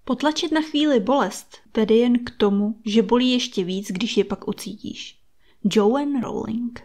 Potlačit na chvíli bolest vede jen k tomu, že bolí ještě víc, když je pak ucítíš. Joanne Rowling.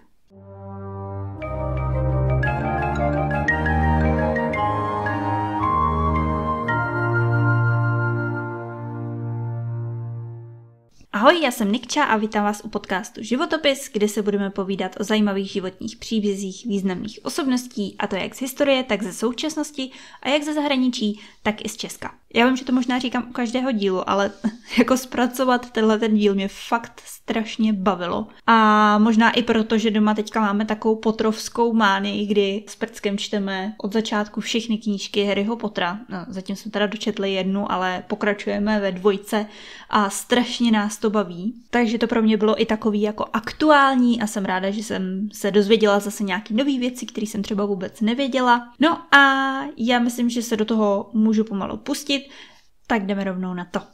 Ahoj, já jsem Nikča a vítám vás u podcastu Životopis, kde se budeme povídat o zajímavých životních příbězích významných osobností, a to jak z historie, tak ze současnosti a jak ze zahraničí, tak i z Česka. Já vím, že to možná říkám u každého dílu, ale jako zpracovat tenhle díl mě fakt strašně bavilo. A možná i proto, že doma teďka máme takovou potrovskou mánii, kdy s Prckem čteme od začátku všechny knížky Harryho Pottera. No, zatím jsme teda dočetli jednu, ale pokračujeme ve 2 a strašně nás to baví. Takže to pro mě bylo i takový jako aktuální a jsem ráda, že jsem se dozvěděla zase nějaký nový věci, které jsem třeba vůbec nevěděla. No a já myslím, že se do toho můžu pomalu pustit, tak jdeme rovnou na to.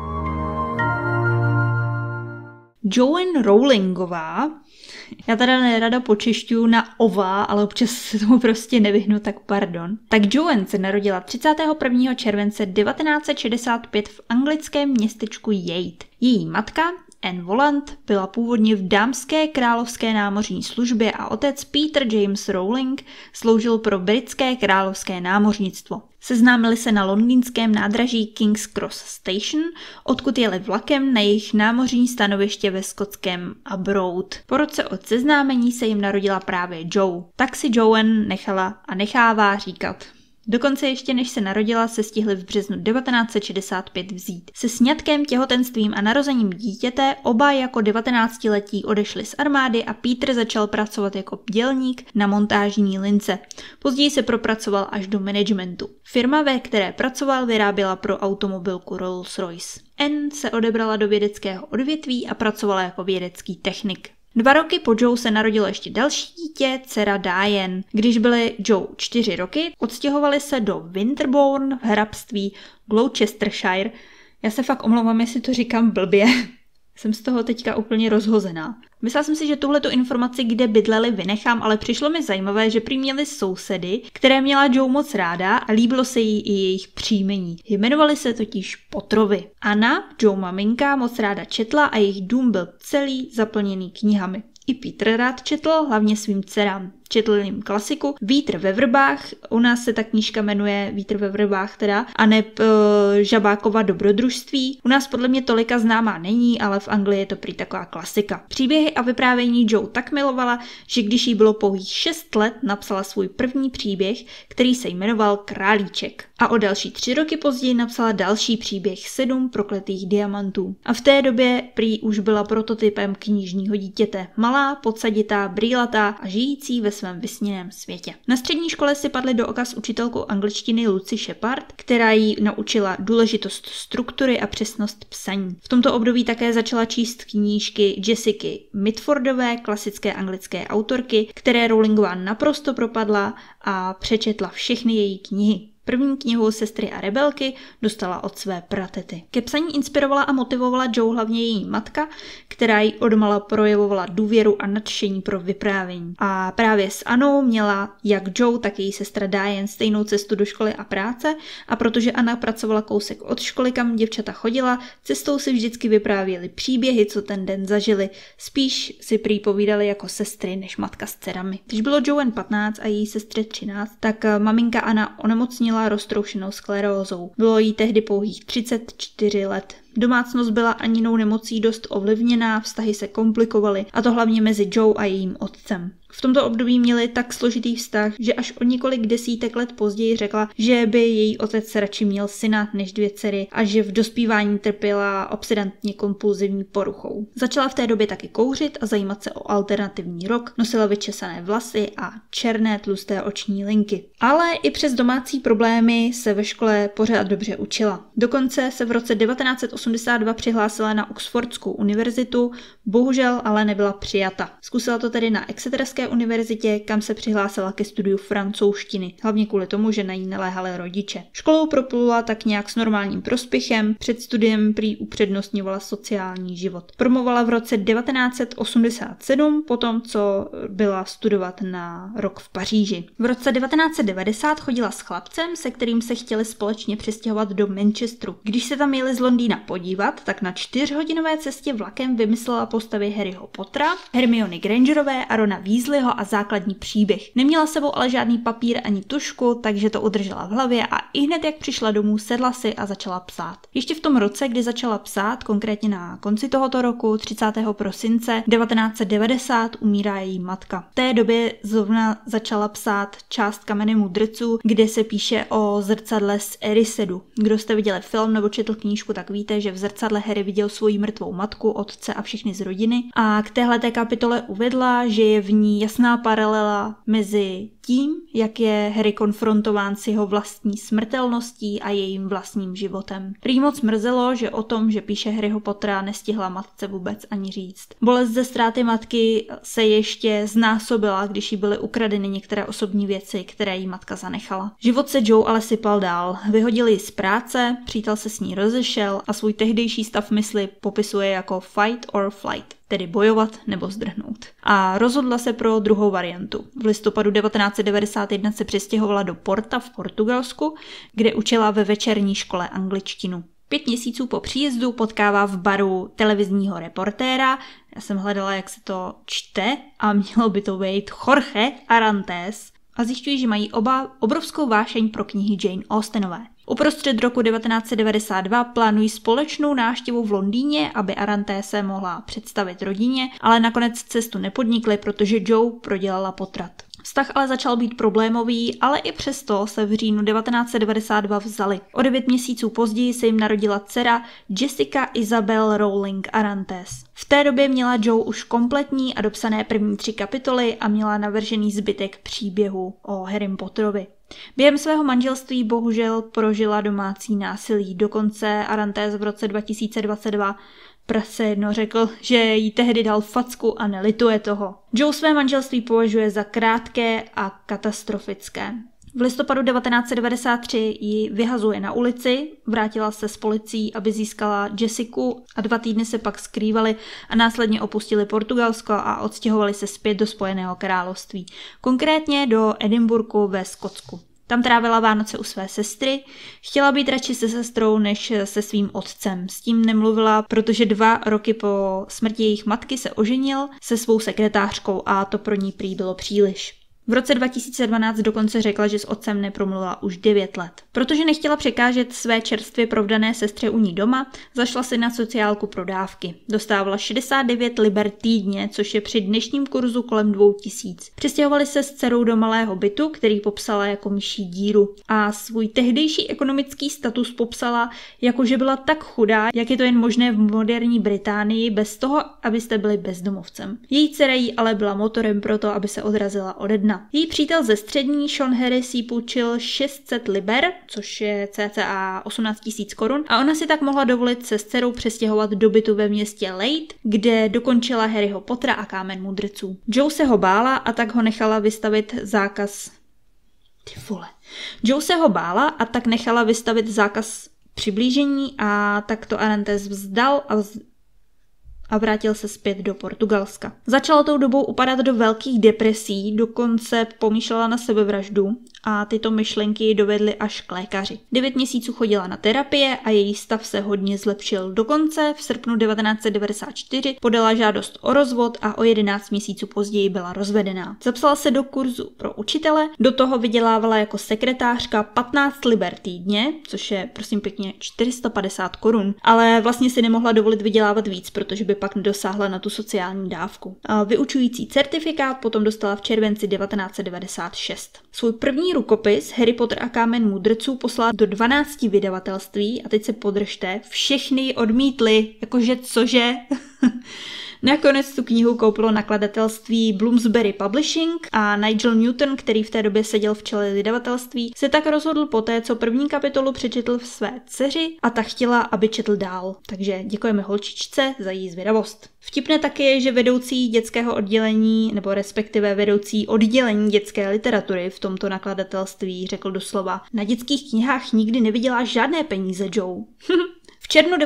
Joanne Rowlingová, já teda nerada počešťuju na ová, ale občas se tomu prostě nevyhnu, tak pardon. Tak Joanne se narodila 31. července 1965 v anglickém městečku Yate. Její matka, Anne Volant, byla původně v dámské královské námořní službě a otec Peter James Rowling sloužil pro britské královské námořnictvo. Seznámili se na londýnském nádraží King's Cross Station, odkud jeli vlakem na jejich námořní stanoviště ve skotském Arbroath. Po roce od seznámení se jim narodila právě Jo. Tak si Joanne nechala a nechává říkat. Dokonce ještě než se narodila, se stihli v březnu 1965 vzít. Se sňatkem, těhotenstvím a narozením dítěte oba jako 19letí odešli z armády a Peter začal pracovat jako dělník na montážní lince. Později se propracoval až do managementu. Firma, ve které pracoval, vyráběla pro automobilku Rolls-Royce. Anne se odebrala do vědeckého odvětví a pracovala jako vědecký technik. 2 roky po Joe se narodilo ještě další dítě, dcera Diane. Když byly Joe 4 roky, odstěhovali se do Winterbourne v hrabství Gloucestershire. Já se fakt omlouvám, jestli to říkám blbě. Jsem z toho teďka úplně rozhozená. Myslela jsem si, že tuhletu informaci, kde bydleli, vynechám, ale přišlo mi zajímavé, že prý měli sousedy, které měla Joe moc ráda a líbilo se jí i jejich příjmení. Jmenovali se totiž Pottrovi. Anna, Joe maminka, moc ráda četla a jejich dům byl celý zaplněný knihami. I Peter rád četl, hlavně svým dcerám. Četl jim klasiku Vítr ve vrbách, u nás se ta knížka jmenuje Vítr ve vrbách teda, a neb Žabákova dobrodružství. U nás podle mě tolika známá není, ale v Anglii je to prý taková klasika. Příběhy a vyprávění Joe tak milovala, že když jí bylo pouhých 6 let, napsala svůj první příběh, který se jmenoval Králíček. A o další 3 roky později napsala další příběh 7 prokletých diamantů. A v té době prý už byla prototypem knižního dítěte. Malá, podsaditá, brýlatá a žijící ve svém vysněném světě. Na střední škole si padly do oka s učitelkou angličtiny Lucy Shepard, která jí naučila důležitost struktury a přesnost psaní. V tomto období také začala číst knížky Jessiky Mitfordové, klasické anglické autorky, které Rowlingová naprosto propadla a přečetla všechny její knihy. První knihu Sestry a rebelky dostala od své pratety. Ke psaní inspirovala a motivovala Joe hlavně její matka, která jí odmala projevovala důvěru a nadšení pro vyprávění. A právě s Annou měla jak Joe, tak její sestra Diane stejnou cestu do školy a práce, a protože Anna pracovala kousek od školy, kam děvčata chodila, cestou si vždycky vyprávěli příběhy, co ten den zažili. Spíš si prý povídali jako sestry než matka s dcerami. Když bylo Joanne 15 a její sestře 13, tak maminka Anna onemocnila roztroušenou sklerózou. Bylo jí tehdy pouhých 34 let. Domácnost byla Aninou nemocí dost ovlivněná, vztahy se komplikovaly, a to hlavně mezi Joe a jejím otcem. V tomto období měli tak složitý vztah, že až o několik desítek let později řekla, že by její otec radši měl syna než 2 dcery a že v dospívání trpěla obsedantně kompulzivní poruchou. Začala v té době taky kouřit a zajímat se o alternativní rock, nosila vyčesané vlasy a černé tlusté oční linky. Ale i přes domácí problémy se ve škole pořád dobře učila. Dokonce se v roce 1982 přihlásila na Oxfordskou univerzitu, bohužel ale nebyla přijata. Zkusila to tedy na Exeterské Oxfordské univerzitě, kam se přihlásila ke studiu francouzštiny, hlavně kvůli tomu, že na ní naléhali rodiče. Školou proplula tak nějak s normálním prospěchem, před studiem prý upřednostňovala sociální život. Promovala v roce 1987, potom co byla studovat na rok v Paříži. V roce 1990 chodila s chlapcem, se kterým se chtěli společně přestěhovat do Manchesteru. Když se tam jeli z Londýna podívat, tak na 4hodinové cestě vlakem vymyslela postavy Harryho Pottera, Hermiony Grangerové a Rona Weasleyho a základní příběh. Neměla s sebou ale žádný papír ani tužku, takže to udržela v hlavě a ihned jak přišla domů, sedla si a začala psát. Ještě v tom roce, kdy začala psát, konkrétně na konci tohoto roku, 30. prosince 1990, umírá její matka. V té době zrovna začala psát Část kamene mudrců, kde se píše o zrcadle z Erissedu. Kdo jste viděli film nebo četl knížku, tak víte, že v zrcadle Harry viděl svoji mrtvou matku, otce a všechny z rodiny. A k téhleté kapitole uvedla, že je v ní jasná paralela mezi tím, jak je Harry konfrontován s jeho vlastní smrtelností a jejím vlastním životem. Prý moc mrzelo, že o tom, že píše Harryho Pottera, nestihla matce vůbec ani říct. Bolest ze ztráty matky se ještě znásobila, když jí byly ukradeny některé osobní věci, které jí matka zanechala. Život se Joe ale sypal dál. Vyhodili ji z práce, přítel se s ní rozešel a svůj tehdejší stav mysli popisuje jako fight or flight, tedy bojovat nebo zdrhnout. A rozhodla se pro druhou variantu. V listopadu 1991 se přestěhovala do Porta v Portugalsku, kde učila ve večerní škole angličtinu. 5 měsíců po příjezdu potkává v baru televizního reportéra, já jsem hledala, jak se to čte, a mělo by to být Jorge Arantes, a zjišťují, že mají oba obrovskou vášeň pro knihy Jane Austenové. Uprostřed roku 1992 plánují společnou návštěvu v Londýně, aby Aranté se mohla představit rodině, ale nakonec cestu nepodnikli, protože Joe prodělala potrat. Vztah ale začal být problémový, ale i přesto se v říjnu 1992 vzali. O 9 měsíců později se jim narodila dcera Jessica Isabel Rowling Arantes. V té době měla Joe už kompletní a dopsané první 3 kapitoly a měla navržený zbytek příběhu o Harrym Potterovi. Během svého manželství bohužel prožila domácí násilí, dokonce Arantes v roce 2022 prase jedno řekl, že jí tehdy dal facku a nelituje toho. Joe své manželství považuje za krátké a katastrofické. V listopadu 1993 ji vyhazuje na ulici, vrátila se s policií, aby získala Jessiku a 2 týdny se pak skrývali a následně opustili Portugalsko a odstěhovali se zpět do Spojeného království, konkrétně do Edinburghu ve Skotsku. Tam trávila Vánoce u své sestry, chtěla být radši se sestrou než se svým otcem. S tím nemluvila, protože 2 roky po smrti jejich matky se oženil se svou sekretářkou a to pro ní prý bylo příliš. V roce 2012 dokonce řekla, že s otcem nepromluvila už 9 let. Protože nechtěla překážet své čerstvě provdané sestře u ní doma, zašla si na sociálku pro dávky. Dostávala 69 liber týdně, což je při dnešním kurzu kolem 2000. Přestěhovali se s dcerou do malého bytu, který popsala jako myší díru. A svůj tehdejší ekonomický status popsala jako, že byla tak chudá, jak je to jen možné v moderní Británii, bez toho, abyste byli bezdomovcem. Její dcera jí ale byla motorem pro to, aby se odrazila ode dna. Její přítel ze střední, Sean Harris, jí půjčil 600 liber, což je cca 18 000 korun, a ona si tak mohla dovolit se s dcerou přestěhovat do bytu ve městě Leigh, kde dokončila Harryho Pottera a Kámen mudrců. Joe se ho bála a tak ho nechala vystavit zákaz... Joe se ho bála a tak nechala vystavit zákaz přiblížení a tak to Arantes vzdal a vrátil se zpět do Portugalska. Začala tou dobou upadat do velkých depresí, dokonce pomýšlela na sebevraždu a tyto myšlenky ji dovedly až k lékaři. 9 měsíců chodila na terapie a její stav se hodně zlepšil. Dokonce v srpnu 1994 podala žádost o rozvod a o 11 měsíců později byla rozvedená. Zapsala se do kurzu pro učitele, do toho vydělávala jako sekretářka 15 liber týdně, což je prosím pěkně 450 korun, ale vlastně si nemohla dovolit vydělávat víc, protože by pak nedosáhla na tu sociální dávku. Vyučující certifikát potom dostala v červenci 1996. Svůj první rukopis Harry Potter a Kámen mudrců poslala do 12 vydavatelství a teď se podržte, všechny ji odmítli, jakože cože? Nakonec tu knihu koupilo nakladatelství Bloomsbury Publishing a Nigel Newton, který v té době seděl v čele vydavatelství, se tak rozhodl poté, co první kapitolu přečetl v své dceři a ta chtěla, aby četl dál. Takže děkujeme holčičce za její zvědavost. Vtipné taky je, že vedoucí dětského oddělení, nebo respektive vedoucí oddělení dětské literatury v tomto nakladatelství řekl doslova: na dětských knihách nikdy nevyděláš žádné peníze, Joe. V červnu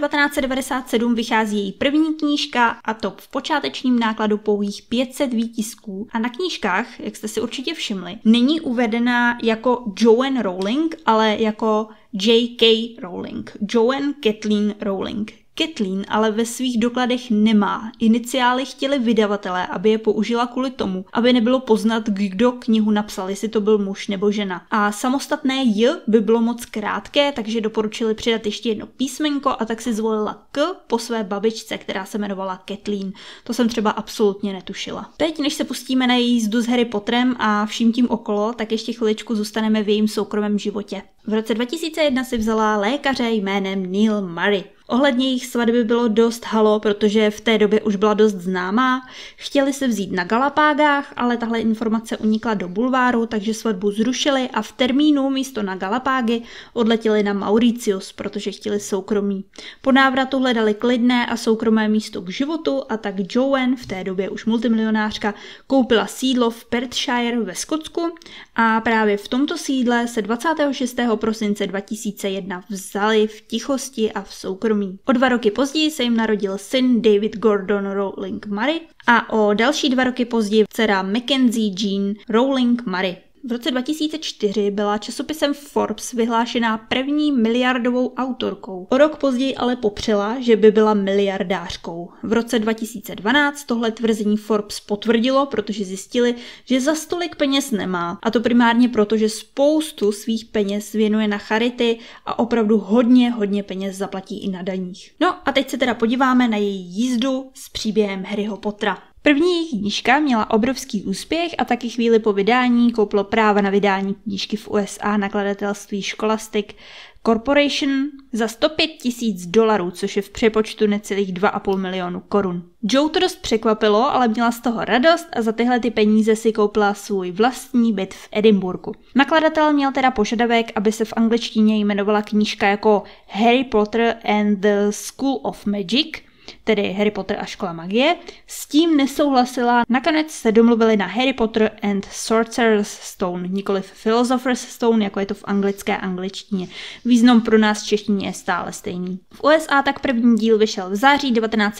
1997 vychází její první knížka, a to v počátečním nákladu pouhých 500 výtisků. A na knížkách, jak jste si určitě všimli, není uvedena jako Joanne Rowling, ale jako J.K. Rowling. Joanne Kathleen Rowling. Kathleen ale ve svých dokladech nemá. Iniciály chtěli vydavatelé, aby je použila kvůli tomu, aby nebylo poznat, kdo knihu napsal, jestli to byl muž nebo žena. A samostatné J by bylo moc krátké, takže doporučili přidat ještě jedno písmenko a tak si zvolila K po své babičce, která se jmenovala Kathleen. To jsem třeba absolutně netušila. Teď, než se pustíme na její jízdu s Harry Potterem a vším tím okolo, tak ještě chviličku zůstaneme v jejím soukromém životě. V roce 2001 si vzala lékaře jménem Neil Murray. Ohledně jejich svatby bylo dost halo, protože v té době už byla dost známá. Chtěli se vzít na Galapágách, ale tahle informace unikla do bulváru, takže svatbu zrušili a v termínu místo na Galapágy odletěli na Mauritius, protože chtěli soukromí. Po návratu hledali klidné a soukromé místo k životu a tak Joanne, v té době už multimilionářka, koupila sídlo v Perthshire ve Skotsku a právě v tomto sídle se 26. prosince 2001 vzali v tichosti a v soukromí. O 2 roky později se jim narodil syn David Gordon Rowling Murray a o další 2 roky později dcera Mackenzie Jean Rowling Murray. V roce 2004 byla časopisem Forbes vyhlášená první miliardovou autorkou. O rok později ale popřela, že by byla miliardářkou. V roce 2012 tohle tvrzení Forbes potvrdilo, protože zjistili, že za stolik peněz nemá. A to primárně proto, že spoustu svých peněz věnuje na charity a opravdu hodně peněz zaplatí i na daních. No a teď se teda podíváme na její jízdu s příběhem Harryho Pottera. První jejich knížka měla obrovský úspěch a taky chvíli po vydání koupilo práva na vydání knížky v USA nakladatelství Scholastic Corporation za $105,000, což je v přepočtu necelých 2,5 milionu korun. Joe to dost překvapilo, ale měla z toho radost a za tyhle ty peníze si koupila svůj vlastní byt v Edinburghu. Nakladatel měl teda požadavek, aby se v angličtině jmenovala knížka jako Harry Potter and the School of Magic, tedy Harry Potter a škola magie. S tím nesouhlasila, nakonec se domluvili na Harry Potter and Sorcerer's Stone, nikoliv Philosopher's Stone, jako je to v anglické angličtině. Význam pro nás v češtině je stále stejný. V USA tak první díl vyšel v září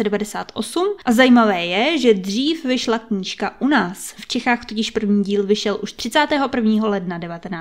1998 a zajímavé je, že dřív vyšla knížka u nás. V Čechách totiž první díl vyšel už 31. ledna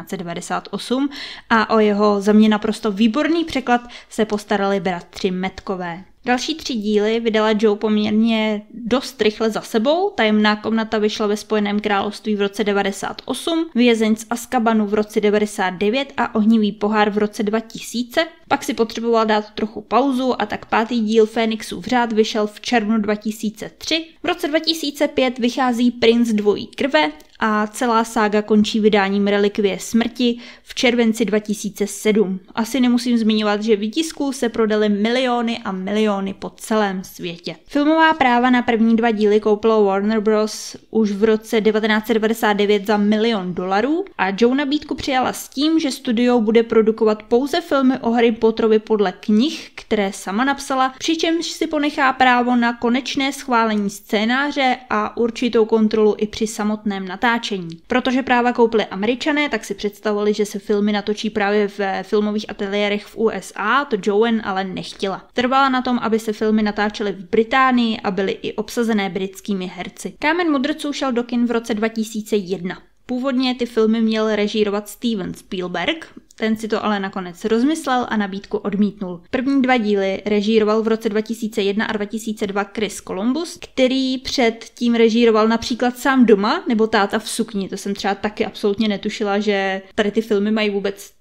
1998 a o jeho za mě naprosto výborný překlad se postarali bratři Metkové. Další 3 díly vydala Joe poměrně dost rychle za sebou. Tajemná komnata vyšla ve Spojeném království v roce 98, Vězeň z Azkabanu v roce 99 a Ohnivý pohár v roce 2000. Pak si potřeboval dát trochu pauzu a tak 5. díl Fénixův řád vyšel v červnu 2003. V roce 2005 vychází Princ dvojí krve a celá sága končí vydáním Relikvie smrti v červenci 2007. Asi nemusím zmiňovat, že výtisků se prodaly miliony a miliony po celém světě. Filmová práva na první 2 díly koupilo Warner Bros. Už v roce 1999 za $1 milion a Joe nabídku přijala s tím, že studio bude produkovat pouze filmy o Harry Potterovi podle knih, které sama napsala, přičemž si ponechá právo na konečné schválení scénáře a určitou kontrolu i při samotném natáčení. Protože práva koupili Američané, tak si představovali, že se filmy natočí právě v filmových ateliérech v USA, to Joanne ale nechtěla. Trvala na tom, aby se filmy natáčely v Británii a byly i obsazené britskými herci. Kámen mudrců šel do kin v roce 2001. Původně ty filmy měl režírovat Steven Spielberg, ten si to ale nakonec rozmyslel a nabídku odmítnul. První 2 díly režíroval v roce 2001 a 2002 Chris Columbus, který předtím režíroval například Sám doma nebo Táta v sukni. To jsem třeba taky absolutně netušila, že tady ty filmy mají vůbec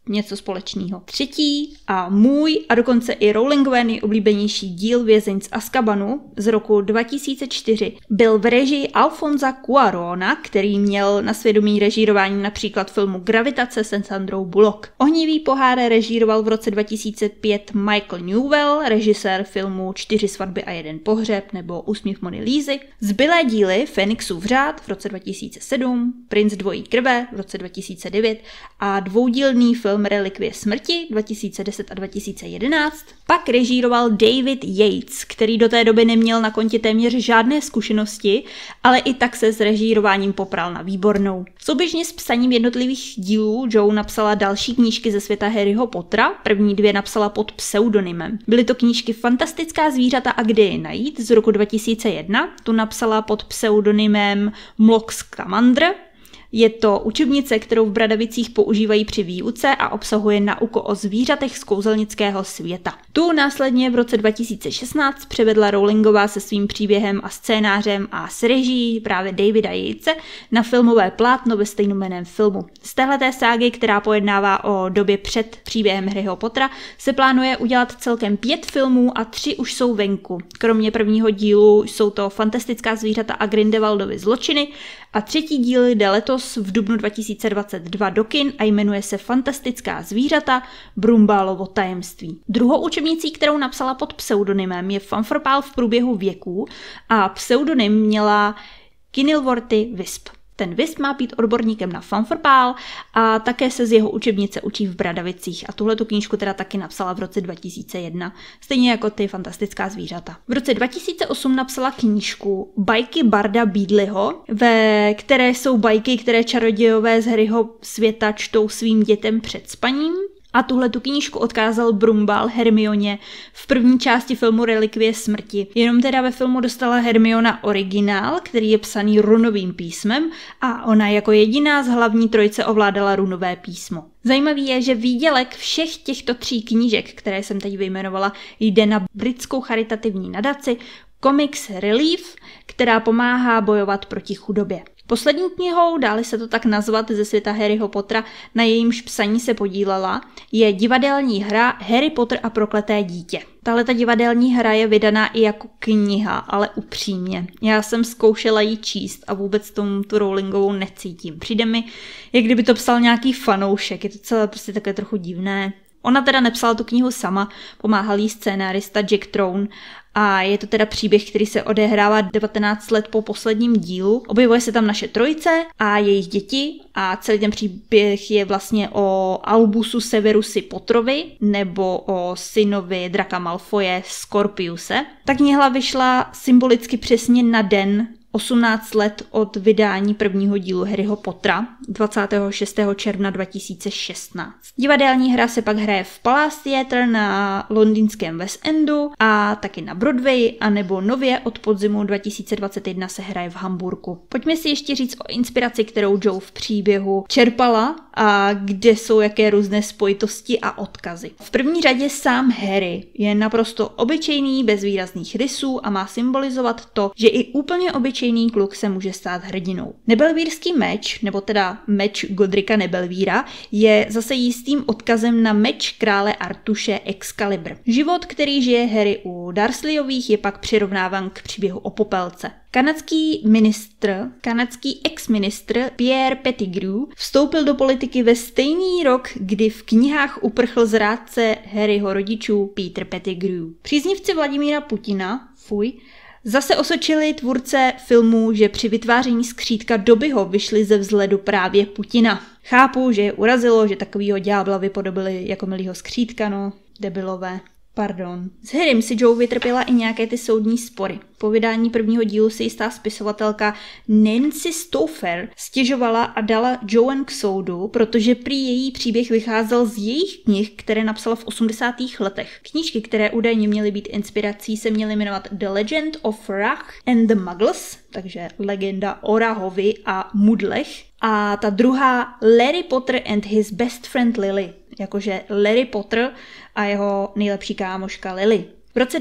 něco společného. Třetí a můj a dokonce i Rowlingové nejoblíbenější díl Vězeň z Azkabanu z roku 2004 byl v režii Alfonsa Cuarona, který měl na svědomí režírování například filmu Gravitace se Sandrou Bullock. Ohnivý pohár režíroval v roce 2005 Michael Newell, režisér filmu 4 svatby a 1 pohřeb nebo Úsměv Mony Lízy. Zbylé díly Fenixův řád v roce 2007, Princ dvojí krve v roce 2009 a dvoudílný film Relikvie smrti 2010 a 2011 pak režíroval David Yates, který do té doby neměl na kontě téměř žádné zkušenosti, ale i tak se s režírováním popral na výbornou. Souběžně s psaním jednotlivých dílů Jo napsala další knížky ze světa Harryho Pottera, první 2 napsala pod pseudonymem. Byly to knížky Fantastická zvířata a kde je najít z roku 2001, tu napsala pod pseudonymem Mlok Scamander. Je to učebnice, kterou v Bradavicích používají při výuce a obsahuje nauku o zvířatech z kouzelnického světa. Tu následně v roce 2016 převedla Rowlingová se svým příběhem a scénářem a s režií právě Davida Yatese na filmové plátno ve stejnojmenném filmu. Z téhleté ságy, která pojednává o době před příběhem Harryho Pottera, se plánuje udělat celkem 5 filmů a 3 už jsou venku. Kromě prvního dílu jsou to Fantastická zvířata a Grindelwaldovy zločiny a 3. díl jde letos v dubnu 2022 do kin a jmenuje se Fantastická zvířata Brumbálovo tajemství. Druhou učebnicí, kterou napsala pod pseudonymem, je Fanforpál v průběhu věků a pseudonym měla Kenilworthy Wisp. Ten Wisp má být odborníkem na Fanforpál a také se z jeho učebnice učí v Bradavicích a tuhletu knížku teda taky napsala v roce 2001, stejně jako ty Fantastická zvířata. V roce 2008 napsala knížku Bajky Barda Beedleyho, ve které jsou bajky, které čarodějové z Harryho světa čtou svým dětem před spaním. A tuhletu knížku odkázal Brumbál Hermioně v první části filmu Relikvie smrti. Jenom teda ve filmu dostala Hermiona originál, který je psaný runovým písmem a ona jako jediná z hlavní trojice ovládala runové písmo. Zajímavý je, že výdělek všech těchto 3 knížek, které jsem teď vyjmenovala, jde na britskou charitativní nadaci Comics Relief, která pomáhá bojovat proti chudobě. Poslední knihou, dáli se to tak nazvat, ze světa Harryho Pottera, na jejímž psaní se podílela, je divadelní hra Harry Potter a prokleté dítě. Tahleta divadelní hra je vydaná i jako kniha, ale upřímně. Já jsem zkoušela ji číst a vůbec tomu tu Rowlingovou necítím. Přijde mi, jak kdyby to psal nějaký fanoušek, je to celé prostě takové trochu divné. Ona teda nepsala tu knihu sama, pomáhal jí scénárista Jack Troun a je to teda příběh, který se odehrává 19 let po posledním dílu. Objevuje se tam naše trojice a jejich děti a celý ten příběh je vlastně o Albusu Severusi Potterovi nebo o synovi Draka Malfoye Scorpiuse. Ta kniha vyšla symbolicky přesně na den 18 let od vydání prvního dílu Harryho Pottera 26. června 2016. Divadelní hra se pak hraje v Palace Theatre na londýnském West Endu a taky na Broadway, anebo nově od podzimu 2021 se hraje v Hamburku. Pojďme si ještě říct o inspiraci, kterou Jo v příběhu čerpala a kde jsou jaké různé spojitosti a odkazy. V první řadě sám Harry je naprosto obyčejný, bez výrazných rysů a má symbolizovat to, že i úplně obyčejný kluk se může stát hrdinou. Nebelvírský meč, nebo teda meč Godrika Nebelvíra, je zase jistým odkazem na meč krále Artuše Excalibur. Život, který žije Harry u Dursleyových, je pak přirovnáván k příběhu o Popelce. Kanadský ex-ministr Pierre Pettigrew vstoupil do politiky ve stejný rok, kdy v knihách uprchl zrádce Harryho rodičů Peter Pettigrew. Příznivci Vladimíra Putina, zase osočili tvůrce filmu, že při vytváření skřítka Dobbyho vyšli ze vzhledu právě Putina. Chápu, že je urazilo, že takovýho ďábla vypodobili jako milýho skřítka, no, debilové. Pardon. S Harrym si Jo vytrpěla i nějaké ty soudní spory. Po vydání prvního dílu si jistá spisovatelka Nancy Stouffer stěžovala a dala Joanne k soudu, protože prý její příběh vycházel z jejich knih, které napsala v 80. letech. Knížky, které údajně měly být inspirací, se měly jmenovat The Legend of Rach and the Muggles, takže legenda o Rahovi a Mudlech, a ta druhá Larry Potter and his best friend Lily, jakože Larry Potter a jeho nejlepší kámoška Lily. V roce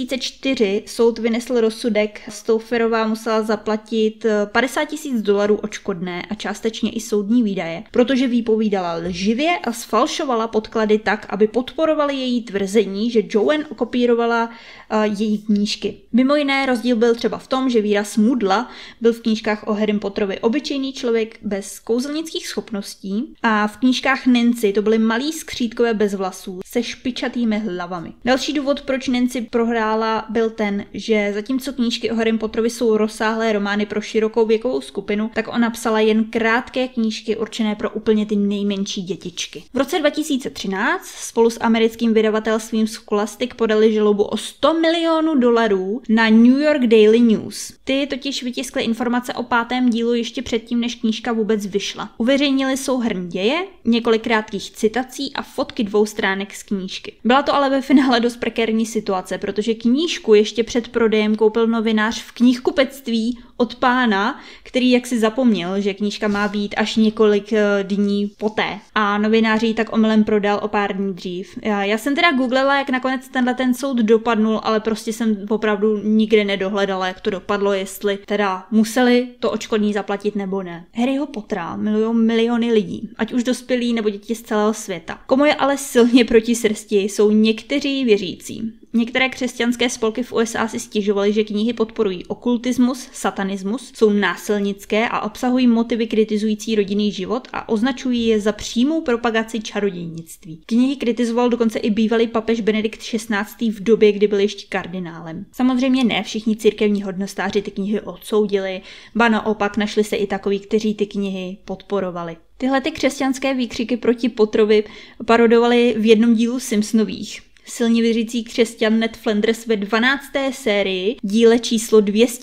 2004 soud vynesl rozsudek, Staufferová musela zaplatit $50,000 odškodné a částečně i soudní výdaje, protože vypovídala lživě a sfalšovala podklady tak, aby podporovaly její tvrzení, že Joanne kopírovala její knížky. Mimo jiné rozdíl byl třeba v tom, že výraz mudla byl v knížkách o Harrym Potterovi obyčejný člověk bez kouzelnických schopností a v knížkách Nancy to byly malí skřítkové bez vlasů se špičatými hlavami. Další důvod, proč Nancy prohrála, byl ten, že zatímco knížky o Harrym Potterovi jsou rozsáhlé romány pro širokou věkovou skupinu, tak ona psala jen krátké knížky určené pro úplně ty nejmenší dětičky. V roce 2013 spolu s americkým vydavatelstvím Scholastic podali žalobu o $100 milionů na New York Daily News. Ty totiž vytiskly informace o 5. dílu ještě předtím, než knížka vůbec vyšla. Uveřejnili souhrn děje, několik krátkých citací a fotky 2 stránek z knížky. Byla to ale ve finále dost prekérní situace, protože knížku ještě před prodejem koupil novinář v knihkupectví od pána, který jaksi zapomněl, že knížka má být až několik dní poté. A novinář ji tak omylem prodal o pár dní dřív. Já jsem teda googlila, jak nakonec ten soud dopadnul, ale prostě jsem opravdu nikde nedohledala, jak to dopadlo, jestli teda museli to odškodní zaplatit nebo ne. Harryho Pottera miliony lidí, ať už dospělí nebo děti z celého světa. Komu je ale silně proti srsti, jsou někteří věřící. Některé křesťanské spolky v USA si stěžovaly, že knihy podporují okultismus, satanismus, jsou násilnické a obsahují motivy kritizující rodinný život a označují je za přímou propagaci čarodějnictví. Knihy kritizoval dokonce i bývalý papež Benedikt XVI. V době, kdy byl ještě kardinálem. Samozřejmě ne všichni církevní hodnostáři ty knihy odsoudili, ba naopak našli se i takoví, kteří ty knihy podporovali. Tyhle ty křesťanské výkřiky proti Potterovi parodovali v jednom dílu Simpsonových. Silně věřící křesťan Ned Flanders ve 12. sérii, díle číslo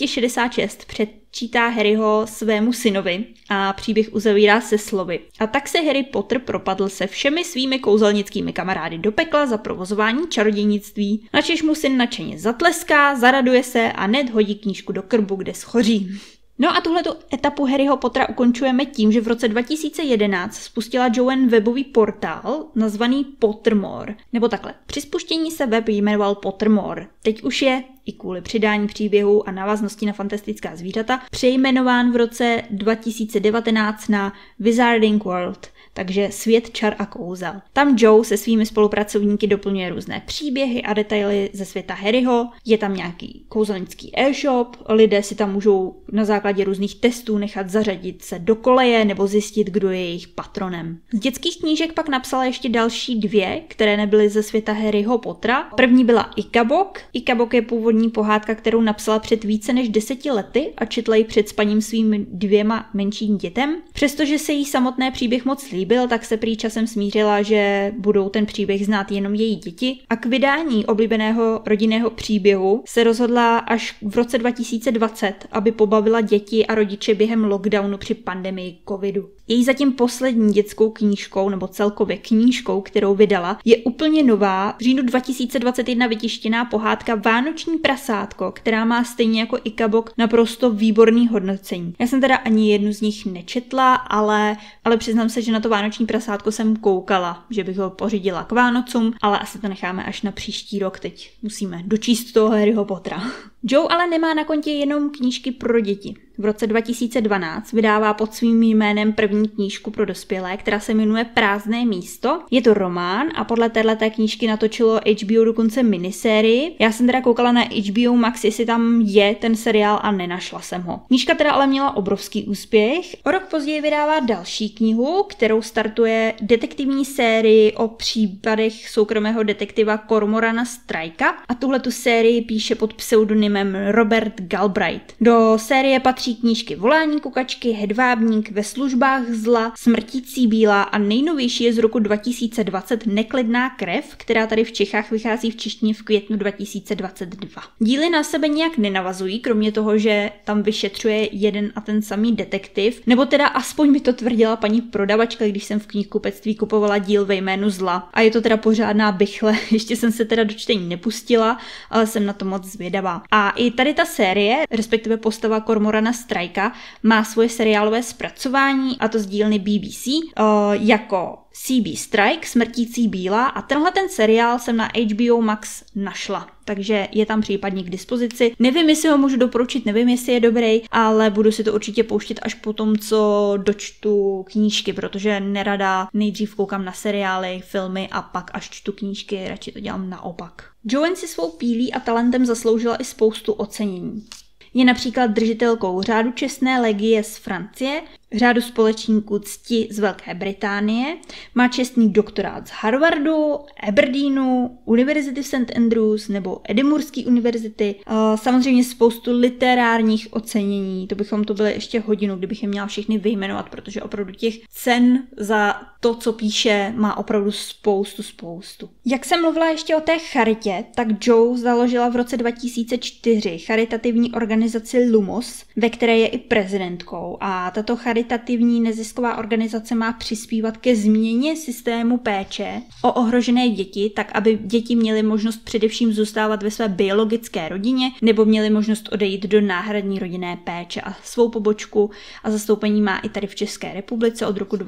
266, předčítá Harryho svému synovi a příběh uzavírá se slovy. A tak se Harry Potter propadl se všemi svými kouzelnickými kamarády do pekla za provozování čarodějnictví, načež mu syn nadšeně zatleská, zaraduje se a Ned hodí knížku do krbu, kde schoří. No a tuhletu etapu Harryho Pottera ukončujeme tím, že v roce 2011 spustila Joanne webový portál nazvaný Pottermore. Nebo takhle, při spuštění se web jmenoval Pottermore. Teď už je, i kvůli přidání příběhů a návaznosti na fantastická zvířata, přejmenován v roce 2019 na Wizarding World. Takže svět čar a kouzel. Tam Joe se svými spolupracovníky doplňuje různé příběhy a detaily ze světa Harryho, je tam nějaký kouzelnický e-shop, lidé si tam můžou na základě různých testů nechat zařadit se do koleje nebo zjistit, kdo je jejich patronem. Z dětských knížek pak napsala ještě další 2, které nebyly ze světa Harryho Pottera. První byla Ikabok. Ikabok je původní pohádka, kterou napsala před více než 10 lety a četla ji před spaním svým 2 menším dětem. Přestože se jí samotné příběh moc líbil, tak se prý časem smířila, že budou ten příběh znát jenom její děti a k vydání oblíbeného rodinného příběhu se rozhodla až v roce 2020, aby pobavila děti a rodiče během lockdownu při pandemii covidu. Její zatím poslední dětskou knížkou, nebo celkově knížkou, kterou vydala, je úplně nová, v říjnu 2021 vytištěná pohádka Vánoční prasátko, která má stejně jako Ikabok naprosto výborný hodnocení. Já jsem teda ani jednu z nich nečetla, ale přiznám se, že na to Vánoční prasátko jsem koukala, že bych ho pořídila k Vánocům, ale asi to necháme až na příští rok, teď musíme dočíst toho Harryho Pottera. Joe ale nemá na kontě jenom knížky pro děti. V roce 2012 vydává pod svým jménem první knížku pro dospělé, která se jmenuje Prázdné místo. Je to román a podle téhleté knížky natočilo HBO dokonce minisérii. Já jsem teda koukala na HBO Max, jestli tam je ten seriál a nenašla jsem ho. Knížka teda ale měla obrovský úspěch. O rok později vydává další knihu, kterou startuje detektivní sérii o případech soukromého detektiva Cormorana Strikea a tuhletu sérii píše pod pseudonymem Robert Galbraith. Do série patří knížky Volání kukačky, Hedvábník, Ve službách zla, Smrtící bílá a nejnovější je z roku 2020 Neklidná krev, která tady v Čechách vychází v češtině v květnu 2022. Díly na sebe nějak nenavazují, kromě toho, že tam vyšetřuje jeden a ten samý detektiv, nebo teda aspoň mi to tvrdila paní prodavačka, když jsem v knihkupectví kupovala díl Ve jménu zla. A je to teda pořádná bychle, ještě jsem se teda do čtení nepustila, ale jsem na to moc zvědavá. A i tady ta série, respektive postava Cormorana Strikea, má svoje seriálové zpracování, a to z dílny BBC, jako CB Strike, Smrtící bílá, a tenhle ten seriál jsem na HBO Max našla, takže je tam případně k dispozici. Nevím, jestli ho můžu doporučit, nevím, jestli je dobrý, ale budu si to určitě pouštět až po tom, co dočtu knížky, protože nerada nejdřív koukám na seriály, filmy a pak až čtu knížky, radši to dělám naopak. Joanne si svou pílí a talentem zasloužila i spoustu ocenění. Je například držitelkou řádu čestné legie z Francie, řádu společníků cti z Velké Británie, má čestný doktorát z Harvardu, Aberdeenu, Univerzity v St. Andrews nebo Edinburghské univerzity. Samozřejmě spoustu literárních ocenění, to byly ještě hodinu, kdybych je měla všechny vyjmenovat, protože opravdu těch cen za to, co píše, má opravdu spoustu. Jak jsem mluvila ještě o té charitě, tak Jo založila v roce 2004 charitativní organizaci Lumos, ve které je i prezidentkou, a tato charitativní nezisková organizace má přispívat ke změně systému péče o ohrožené děti, tak aby děti měly možnost především zůstávat ve své biologické rodině nebo měly možnost odejít do náhradní rodinné péče, a svou pobočku a zastoupení má i tady v České republice od roku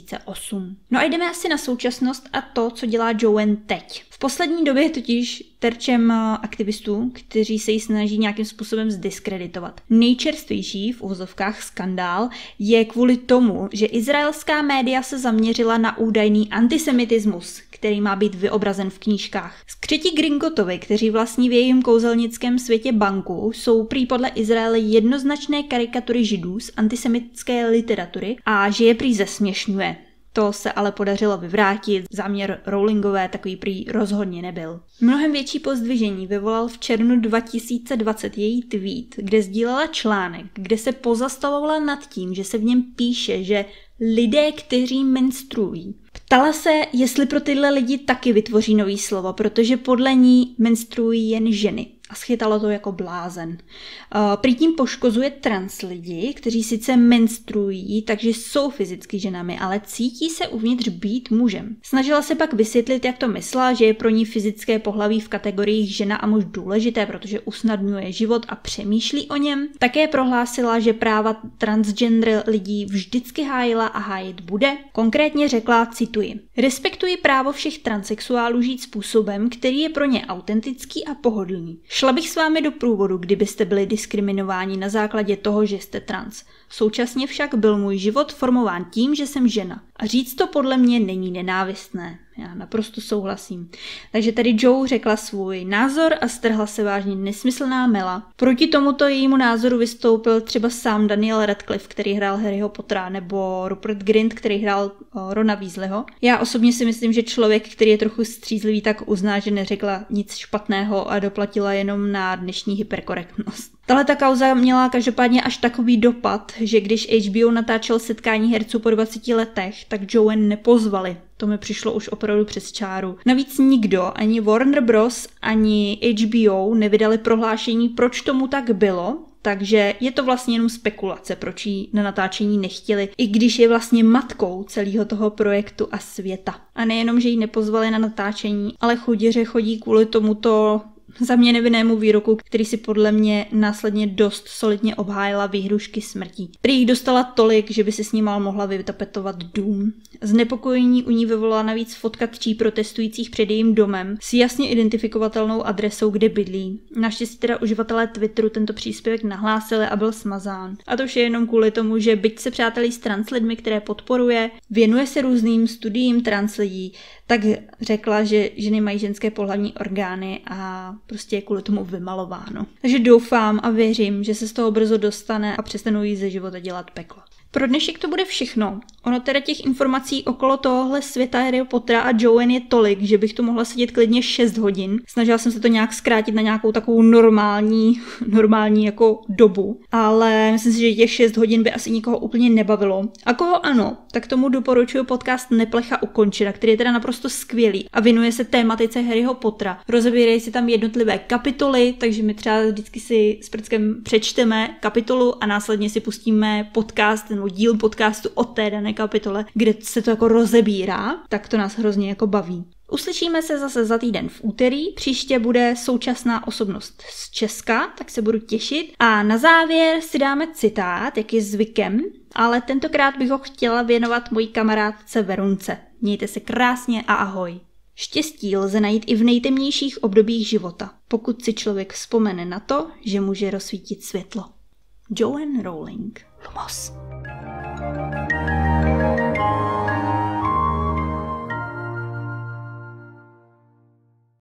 2008. No a jdeme asi na současnost a to, co dělá Joanne teď. V poslední době je totiž terčem aktivistů, kteří se jí snaží nějakým způsobem zdiskreditovat. Nejčerstvější v uvozovkách skandál je kvůli tomu, že izraelská média se zaměřila na údajný antisemitismus, který má být vyobrazen v knížkách. Skřeti Gringotovi, kteří vlastní v jejím kouzelnickém světě banku, jsou prý podle Izraele jednoznačné karikatury židů z antisemitské literatury a že je prý zesměšňuje. To se ale podařilo vyvrátit, záměr Rowlingové takový prý rozhodně nebyl. Mnohem větší pozdvižení vyvolal v červnu 2020 její tweet, kde sdílela článek, kde se pozastavovala nad tím, že se v něm píše, že lidé, kteří menstruují. Ptala se, jestli pro tyhle lidi taky vytvoří nový slovo, protože podle ní menstruují jen ženy. A schytalo to jako blázen. Prý tím poškozuje trans lidi, kteří sice menstruují, takže jsou fyzicky ženami, ale cítí se uvnitř být mužem. Snažila se pak vysvětlit, jak to myslela, že je pro ní fyzické pohlaví v kategoriích žena a muž důležité, protože usnadňuje život a přemýšlí o něm. Také prohlásila, že práva transgender lidí vždycky hájila a hájit bude. Konkrétně řekla, cituji: respektuji právo všech transsexuálů žít způsobem, který je pro ně autentický a pohodlný. Šla bych s vámi do průvodu, kdybyste byli diskriminováni na základě toho, že jste trans. Současně však byl můj život formován tím, že jsem žena. A říct to podle mě není nenávistné. Já naprosto souhlasím. Takže tady Jo řekla svůj názor a strhla se vážně nesmyslná mela. Proti tomuto jejímu názoru vystoupil třeba sám Daniel Radcliffe, který hrál Harryho Pottera, nebo Rupert Grint, který hrál Rona Weasleyho. Já osobně si myslím, že člověk, který je trochu střízlivý, tak uzná, že neřekla nic špatného a doplatila jenom na dnešní hyperkorektnost. Tahle ta kauza měla každopádně až takový dopad, že když HBO natáčel Setkání herců po 20 letech, tak Joanne nepozvali. To mi přišlo už opravdu přes čáru. Navíc nikdo, ani Warner Bros, ani HBO nevydali prohlášení, proč tomu tak bylo, takže je to vlastně jenom spekulace, proč ji na natáčení nechtěli, i když je vlastně matkou celého toho projektu a světa. A nejenom, že ji nepozvali na natáčení, ale chuděře chodí kvůli tomuto za mě nevinnému výroku, který si podle mě následně dost solidně obhájila výhrušky smrtí. Prý jich dostala tolik, že by si s ní mohla vytapetovat dům. Znepokojení u ní vyvolala navíc fotka 3 protestujících před jejím domem s jasně identifikovatelnou adresou, kde bydlí. Naštěstí teda uživatelé Twitteru tento příspěvek nahlásili a byl smazán. A to vše jenom kvůli tomu, že byť se přátelí s trans lidmi, které podporuje, věnuje se různým studiím trans lidí, tak řekla, že ženy mají ženské pohlavní orgány a prostě je kvůli tomu vymalováno. Takže doufám a věřím, že se z toho brzo dostane a přestanou jí ze života dělat peklo. Pro dnešek to bude všechno. Ono teda těch informací okolo tohohle světa Harryho Pottera a Joanne je tolik, že bych tu mohla sedět klidně 6 hodin. Snažila jsem se to nějak zkrátit na nějakou takovou normální jako dobu, ale myslím si, že těch 6 hodin by asi nikoho úplně nebavilo. A koho ano, tak tomu doporučuji podcast Neplecha ukončena, který je teda naprosto skvělý a věnuje se tématice Harryho Pottera. Rozebírají si tam jednotlivé kapitoly, takže my třeba vždycky si s Prckem přečteme kapitolu a následně si pustíme podcast, díl podcastu o té dané kapitole, kde se to jako rozebírá, tak to nás hrozně jako baví. Uslyšíme se zase za týden v úterý, příště bude současná osobnost z Česka, tak se budu těšit. A na závěr si dáme citát, jak je zvykem, ale tentokrát bych ho chtěla věnovat mojí kamarádce Verunce. Mějte se krásně a ahoj. Štěstí lze najít i v nejtemnějších obdobích života, pokud si člověk vzpomene na to, že může rozsvítit světlo. Joanne Rowling. Lumos.